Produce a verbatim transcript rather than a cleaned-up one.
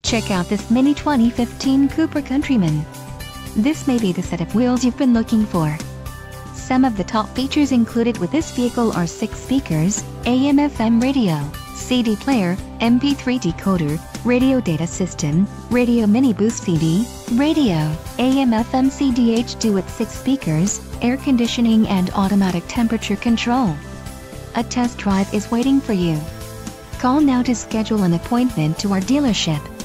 Check out this mini twenty fifteen Cooper Countryman. This may be the set of wheels you've been looking for. Some of the top features included with this vehicle are six speakers, A M F M radio, C D player, M P three decoder, radio data system, radio mini boost C D, radio, A M F M C D H two with six speakers, air conditioning and automatic temperature control. A test drive is waiting for you. Call now to schedule an appointment to our dealership.